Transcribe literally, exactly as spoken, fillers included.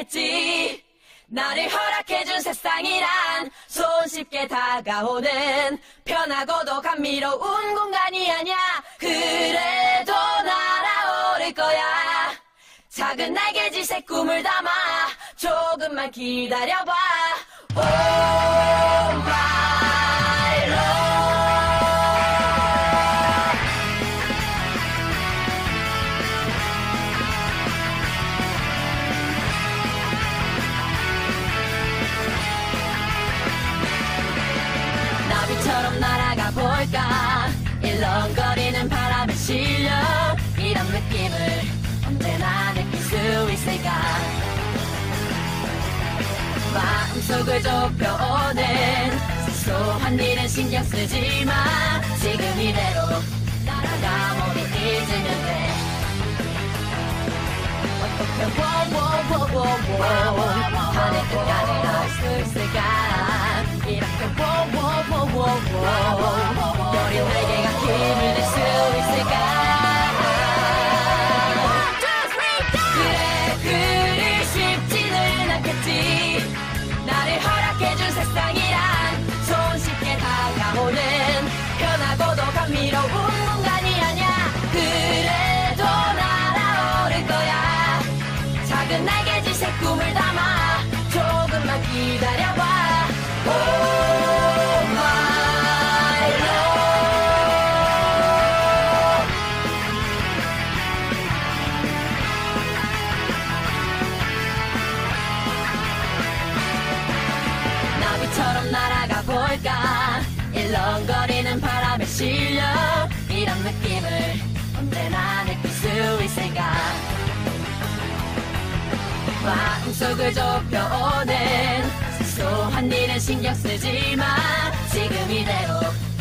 않겠지. 나를 허락해준 세상이란 손쉽게 다가오는 편하고도 감미로운 공간이 아냐. 그래도 날아오를 거야. 작은 날개짓에 꿈을 담아 조금만 기다려봐. Oh my love. 나비처럼 날아가 볼까. 일렁거리는 바람에 실려 이런 느낌을 언제나 느낄 수 있을까. 마음속을 좁혀오는 사소한 일은 신경 쓰지 마. 지금 이대로 날아가 모두 잊으면 돼. 어떻게 워워워워워 하늘 끝까지 날 수 있을까. 이렇게 워워워워워 여린 날개가 힘을 낼 수 있을까. 그래 그리 쉽지는 않겠지. 나를 허락해준 세상이란 손쉽게 다가오는 편하고도 감미로운 공간이 아냐. 그래도 날아오를 거야. 작은 날개짓에 꿈을 담아 조금만 기다려봐. Oh my love. 나비처럼 날아가 볼까. 일렁거리는 바람에 실려 이런 느낌을 언제나 느낄 수 있을까. 마음속을 좁혀오는 사소한 일은 신경 쓰지 마. 지금 이대로